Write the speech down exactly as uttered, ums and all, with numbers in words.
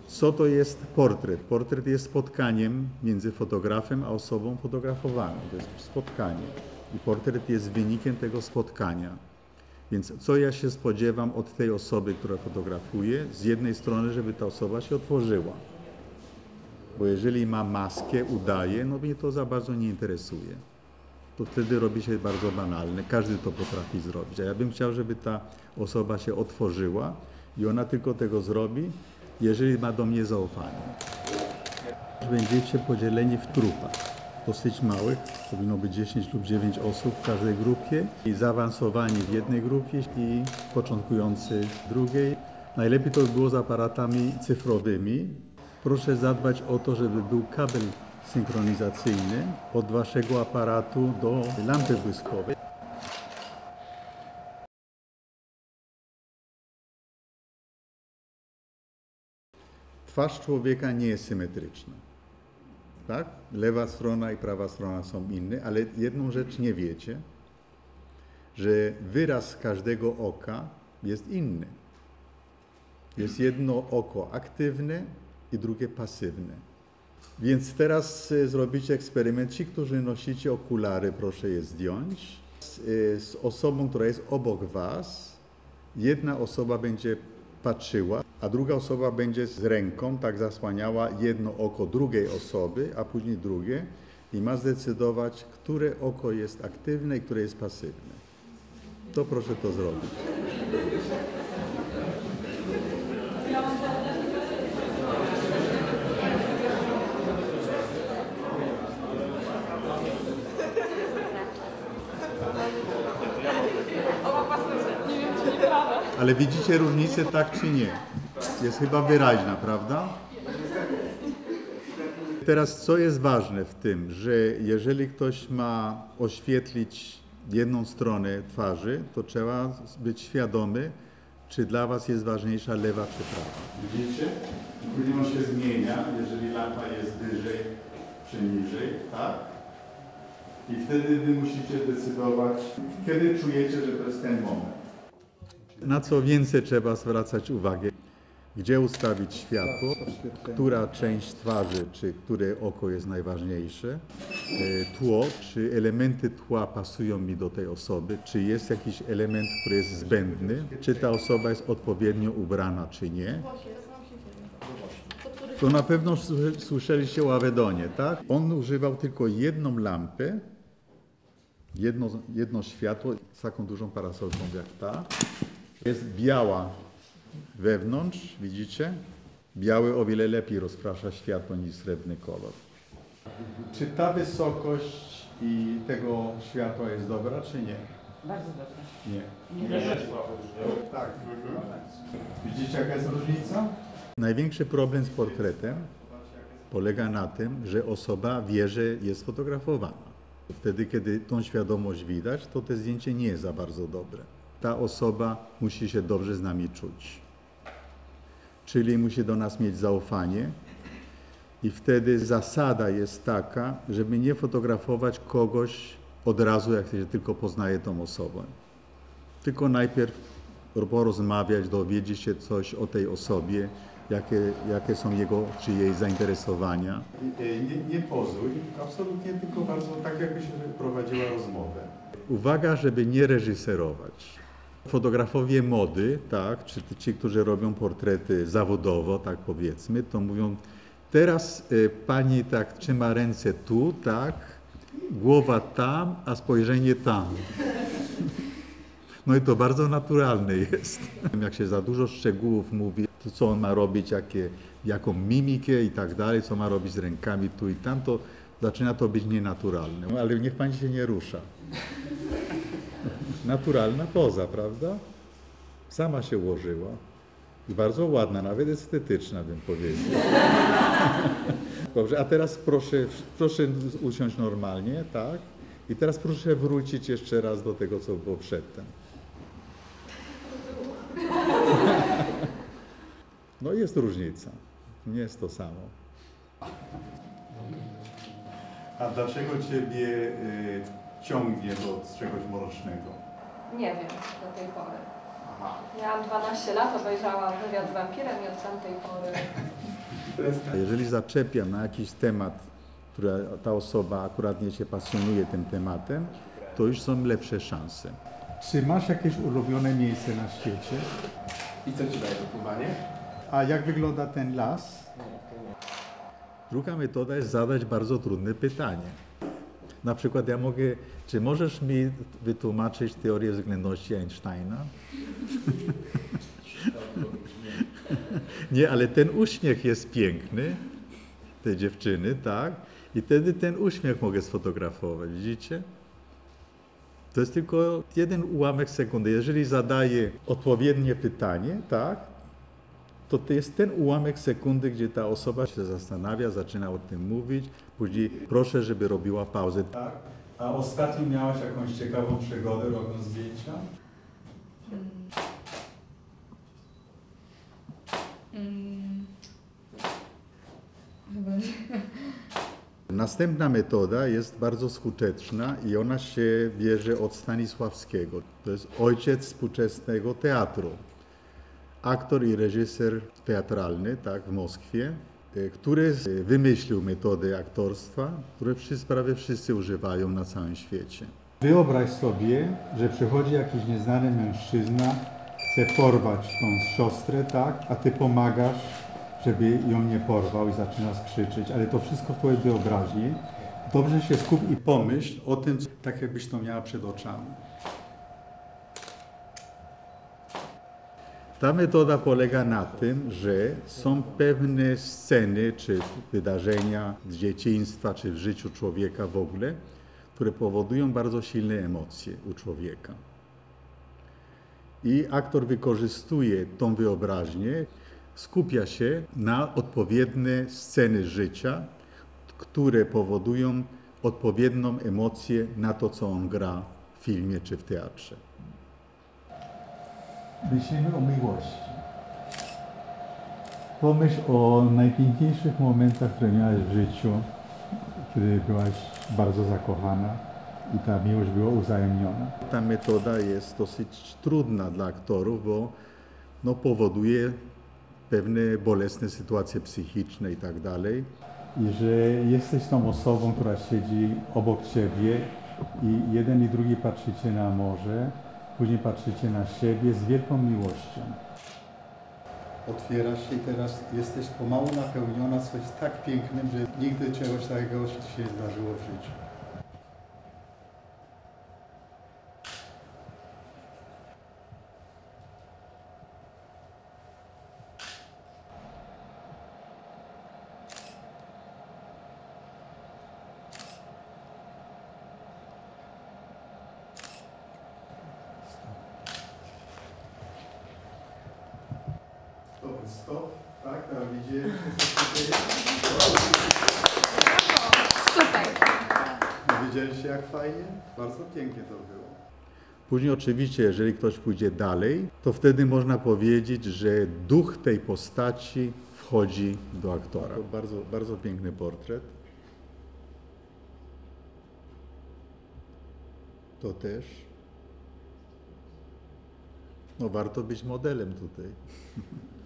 Co to jest portret? Portret jest spotkaniem między fotografem a osobą fotografowaną. To jest spotkanie. I portret jest wynikiem tego spotkania. Więc co ja się spodziewam od tej osoby, która fotografuje? Z jednej strony, żeby ta osoba się otworzyła. Bo jeżeli ma maskę, udaje, no mnie to za bardzo nie interesuje. To wtedy robi się bardzo banalne. Każdy to potrafi zrobić. A ja bym chciał, żeby ta osoba się otworzyła i ona tylko tego zrobi, jeżeli ma do mnie zaufanie. Będziecie podzieleni w trupach dosyć małych, powinno być dziesięć lub dziewięć osób w każdej grupie i zaawansowani w jednej grupie i początkujący w drugiej. Najlepiej to by było z aparatami cyfrowymi. Proszę zadbać o to, żeby był kabel synchronizacyjny od waszego aparatu do lampy błyskowej. Twarz człowieka nie jest symetryczna. Tak? Lewa strona i prawa strona są inne, ale jedną rzecz nie wiecie, że wyraz każdego oka jest inny. Jest jedno oko aktywne i drugie pasywne. Więc teraz zrobicie eksperyment. Ci, którzy nosicie okulary, proszę je zdjąć. Z, z osobą, która jest obok was, jedna osoba będzie patrzyła, a druga osoba będzie z ręką tak zasłaniała jedno oko drugiej osoby, a później drugie i ma zdecydować, które oko jest aktywne i które jest pasywne. To proszę to zrobić. Ale widzicie różnicę, tak czy nie? Jest chyba wyraźna, prawda? Teraz co jest ważne w tym, że jeżeli ktoś ma oświetlić jedną stronę twarzy, to trzeba być świadomy, czy dla was jest ważniejsza lewa czy prawa. Widzicie? Później on się zmienia, jeżeli lampa jest wyżej czy niżej, tak? I wtedy wy musicie decydować, kiedy czujecie, że to jest ten moment. Na co więcej trzeba zwracać uwagę? Gdzie ustawić światło, która część twarzy, czy które oko jest najważniejsze, tło, czy elementy tła pasują mi do tej osoby, czy jest jakiś element, który jest zbędny, czy ta osoba jest odpowiednio ubrana, czy nie. To na pewno słyszeliście o Avedonie, tak? On używał tylko jedną lampę, jedno, jedno światło z taką dużą parasolką jak ta. Jest biała wewnątrz, widzicie? Biały o wiele lepiej rozprasza światło niż srebrny kolor. Czy ta wysokość i tego światła jest dobra, czy nie? Bardzo dobra. Nie. Nie. Nie. Tak. Widzicie, jaka jest różnica? Największy problem z portretem polega na tym, że osoba wie, że jest fotografowana. Wtedy, kiedy tą świadomość widać, to to zdjęcie nie jest za bardzo dobre. Ta osoba musi się dobrze z nami czuć. Czyli musi do nas mieć zaufanie i wtedy zasada jest taka, żeby nie fotografować kogoś od razu, jak się tylko poznaje tą osobę. Tylko najpierw porozmawiać, dowiedzieć się coś o tej osobie, jakie, jakie są jego czy jej zainteresowania. Nie, nie pozuj, absolutnie, tylko bardzo tak, jakby się prowadziła rozmowę. Uwaga, żeby nie reżyserować. Fotografowie mody, tak, czy ci, którzy robią portrety zawodowo, tak powiedzmy, to mówią, teraz y, pani tak trzyma ręce tu, tak, głowa tam, a spojrzenie tam. No i to bardzo naturalne jest. Jak się za dużo szczegółów mówi, to co on ma robić, jakie, jaką mimikę i tak dalej, co ma robić z rękami tu i tam, to zaczyna to być nienaturalne. No, ale niech pani się nie rusza. Naturalna poza, prawda? Sama się ułożyła. I bardzo ładna, nawet estetyczna, bym powiedział. Dobrze, a teraz proszę, proszę usiąść normalnie, tak? I teraz proszę wrócić jeszcze raz do tego, co było przedtem. No jest różnica. Nie jest to samo. A dlaczego ciebie y, ciągnie do czegoś mrocznego? Nie wiem do tej pory. Miałam dwanaście lat, obejrzałam wywiad z wampirem i od tamtej pory... Jeżeli zaczepiam na jakiś temat, która ta osoba akurat nie się pasjonuje tym tematem, to już są lepsze szanse. Czy masz jakieś ulubione miejsce na świecie? I co ci daje to pływanie? A jak wygląda ten las? Druga metoda jest zadać bardzo trudne pytanie. Na przykład ja mogę, czy możesz mi wytłumaczyć teorię względności Einsteina? Nie, ale ten uśmiech jest piękny, tej dziewczyny, tak? I wtedy ten uśmiech mogę sfotografować, widzicie? To jest tylko jeden ułamek sekundy. Jeżeli zadaję odpowiednie pytanie, tak? To to jest ten ułamek sekundy, gdzie ta osoba się zastanawia, zaczyna o tym mówić, później proszę, żeby robiła pauzę. Tak? A ostatnio miałaś jakąś ciekawą przygodę robiąc zdjęcia? Mm. Chyba nie. Następna metoda jest bardzo skuteczna i ona się bierze od Stanisławskiego. To jest ojciec współczesnego teatru. Aktor i reżyser teatralny, tak, w Moskwie, który wymyślił metody aktorstwa, które wszyscy, prawie wszyscy używają na całym świecie. Wyobraź sobie, że przychodzi jakiś nieznany mężczyzna, chce porwać tą siostrę, tak, a ty pomagasz, żeby ją nie porwał i zaczynasz krzyczeć, ale to wszystko w twojej wyobraźni. Dobrze się skup i pomyśl o tym, tak jakbyś to miała przed oczami. Ta metoda polega na tym, że są pewne sceny czy wydarzenia z dzieciństwa czy w życiu człowieka w ogóle, które powodują bardzo silne emocje u człowieka. I aktor wykorzystuje tą wyobraźnię, skupia się na odpowiednie sceny życia, które powodują odpowiednią emocję na to, co on gra w filmie czy w teatrze. Myślimy o miłości. Pomyśl o najpiękniejszych momentach, które miałaś w życiu, kiedy byłaś bardzo zakochana i ta miłość była uzajemniona. Ta metoda jest dosyć trudna dla aktorów, bo no, powoduje pewne bolesne sytuacje psychiczne i tak dalej. I że jesteś tą osobą, która siedzi obok ciebie i jeden i drugi patrzycie na morze, później patrzycie na siebie z wielką miłością. Otwierasz się i teraz jesteś pomału napełniona coś tak pięknym, że nigdy czegoś takiego się nie zdarzyło w życiu. Stop, tak, a widzicie, Super. widzieliście jak fajnie? Bardzo pięknie to było. Później oczywiście, jeżeli ktoś pójdzie dalej, to wtedy można powiedzieć, że duch tej postaci wchodzi do aktora. To bardzo, bardzo piękny portret. To też. No warto być modelem tutaj.